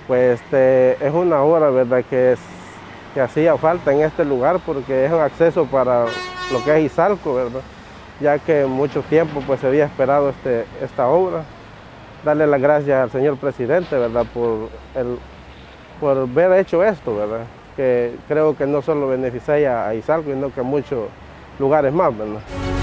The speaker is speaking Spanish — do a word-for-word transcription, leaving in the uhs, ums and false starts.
Pues este, es una obra, ¿verdad?, que, es, que hacía falta en este lugar porque es un acceso para lo que es Izalco, ¿verdad?, ya que mucho tiempo pues se había esperado este, esta obra. Darle las gracias al señor presidente, ¿verdad?, por, el, por haber hecho esto, ¿verdad?, que creo que no solo beneficia a Izalco, sino que a muchos lugares más, ¿verdad?